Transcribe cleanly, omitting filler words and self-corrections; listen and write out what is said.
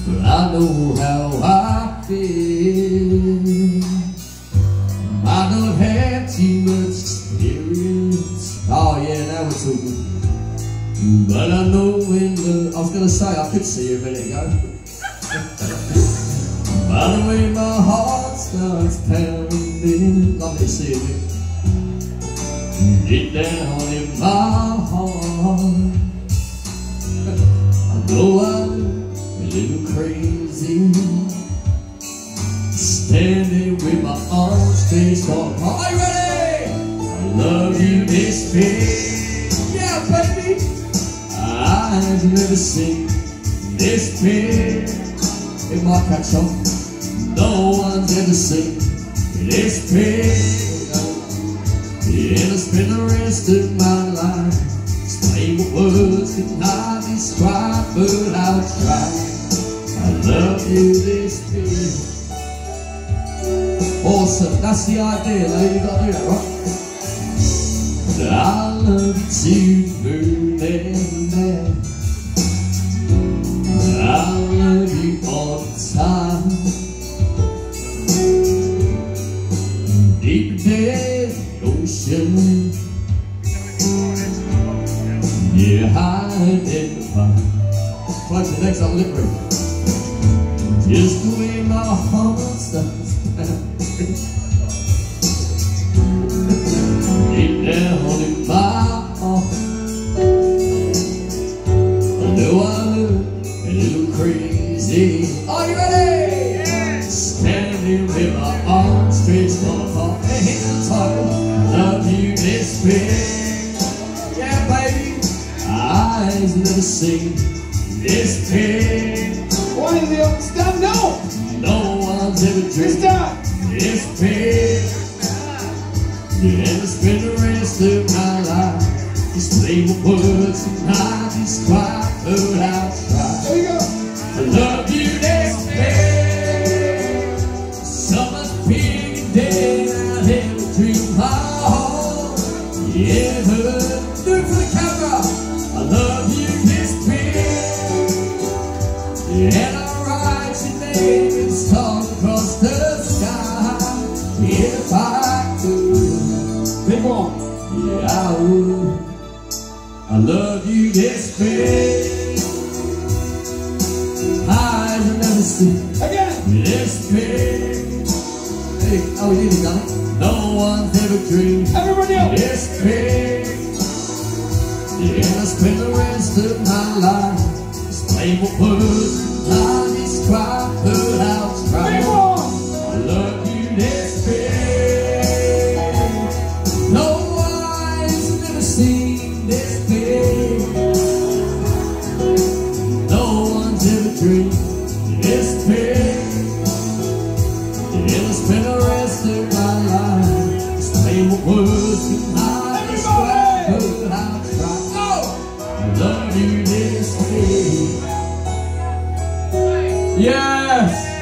I know how I feel. I don't have too much experience. Oh yeah, now we're talking. But I know when I was gonna say, I could see you a minute ago. By the way my heart starts pounding, lovely to see you. Deep down in my heart, I know I'm a little crazy, standing with my arms stretched out. Are you ready? I love you this big, yeah baby. I've never seen this big. It might catch on. No one's ever seen this big. And I spend the rest of my life explaining what words cannot describe, but I'll try. I love you this big. Awesome, that's the idea, though. You gotta do that, right? I love you too, moon and man. I love you all the time. Deep down ocean, yeah, hide in the fire. Close the next on lip ring. Just the way my heart starts pounding. Deep down in my heart, I know I'm a little crazy. Are you ready? Yeah. Standing with my arms stretched apart. Hey, hit the title. Love you this big, yeah baby. I've never seen this big. What is it? Stand up. No one's ever dreamed this big. Yeah, and I spend the rest of my life just playing with words and I describe, but I'll try. There you go. I love you this big, so much bigger than I ever dreamed. Yeah, do it for the camera. I love you this big. Yeah, and I'll write your name and stars across the sky. If I could, big one. yeah I would. I love you this big. Eyes have never seen Again. this big. Hey, oh, you did it, done it. No one's ever dreamed Everybody else. this big. Yeah, and I spend the rest of my life just playing with words I describe, but I'll try. Big one. I love you this big. No eyes have never seen this big. No one's ever dreamed this big. Yeah, I spend the rest of my life just playing with words I describe, but I'll try. Oh! I love you this big. Yes.